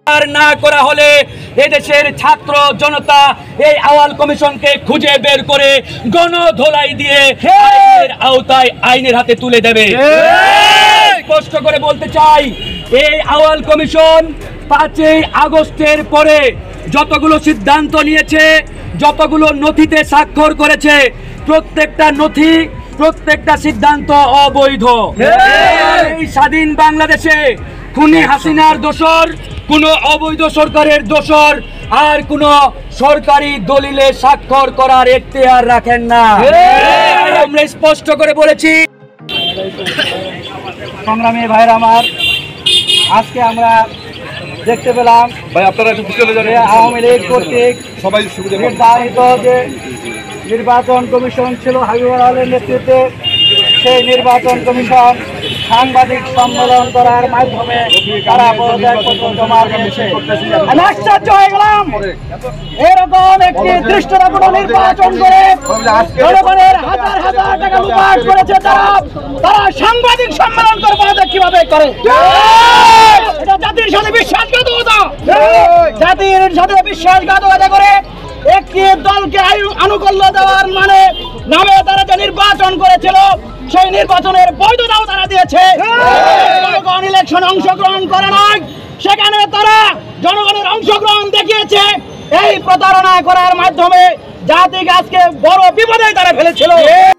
আর না করা হলে এদেশের ছাত্র জনতা এই আওয়াল কমিশনকে খুঁজে বের করে গণধোলাই দিয়ে আইনের আওতায় আইনের হাতে তুলে দেবে। স্পষ্ট করে বলতে চাই, এই আওয়াল কমিশন 5ই আগস্টের পরে যতগুলো সিদ্ধান্ত নিয়েছে, যতগুলো নথিতে স্বাক্ষর করেছে, প্রত্যেকটা নথি, প্রত্যেকটা সিদ্ধান্ত অবৈধ। এই স্বাধীন বাংলাদেশে খুনি হাসিনার দোসর, কোনো অবৈধ সরকারের দোসর আর কোনো সরকারি দলিলে স্বাক্ষর করার এখতিয়ার রাখেন না। আমরা স্পষ্ট করে বলেছি। সংগ্রামী ভাইরা আমার, আজকে আমরা দেখতে পেলাম ভাই আপনারা একটু চলে যান। আওয়ামী লীগ কর্তৃক সবাই সুবিধা নির্ধারিত যে নির্বাচন কমিশন ছিল হাবিবুর আলীর নেতৃত্বে, সেই নির্বাচন কমিশন সাংবাদিক সম্মেলন করার মাধ্যমে তারা পদত্যাগপত্র জমা দিয়েছে। আমি আশ্চর্য হয়ে গেলাম, এরকম একটি দৃষ্টান্তমূলক নির্বাচন করে জনগণের হাজার হাজার টাকা লুপাট করেছে তারা সাংবাদিক সম্মেলন করে পদত্যাগ কিভাবে করে? এটা জাতির সাথে বিশ্বাসঘাতকতা, জাতির সাথে বিশ্বাসঘাতকতা করে একটি দলকে আনুকূল্য দেওয়ার নামে তারা যে নির্বাচন করেছিল, সেই নির্বাচনের বৈধতাও তারা দিয়েছে। জনগণ ইলেকশনে অংশগ্রহণ করে নাই, সেখানে তারা জনগণের অংশগ্রহণ দেখিয়েছে। এই প্রতারণা করার মাধ্যমে জাতিকে আজকে বড় বিপদে তারা ফেলেছিল।